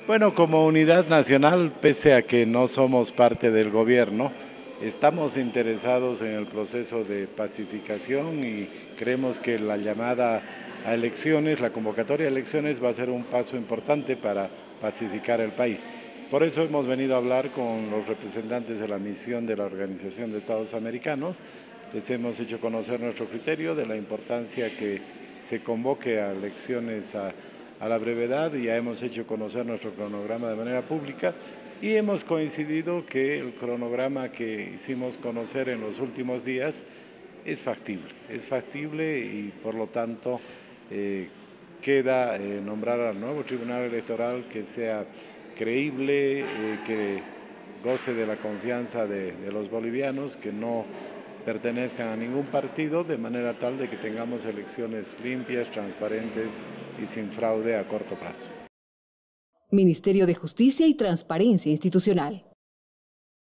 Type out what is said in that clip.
Bueno, como Unidad Nacional, pese a que no somos parte del gobierno, estamos interesados en el proceso de pacificación y creemos que la llamada a elecciones, la convocatoria a elecciones va a ser un paso importante para pacificar el país. Por eso hemos venido a hablar con los representantes de la misión de la Organización de Estados Americanos. Les hemos hecho conocer nuestro criterio de la importancia que se convoque a elecciones a la brevedad, y ya hemos hecho conocer nuestro cronograma de manera pública y hemos coincidido que el cronograma que hicimos conocer en los últimos días es factible y por lo tanto queda nombrar al nuevo Tribunal Electoral que sea creíble, que goce de la confianza de los bolivianos, que no pertenezcan a ningún partido, de manera tal de que tengamos elecciones limpias, transparentes y sin fraude a corto plazo. Ministerio de Justicia y Transparencia Institucional.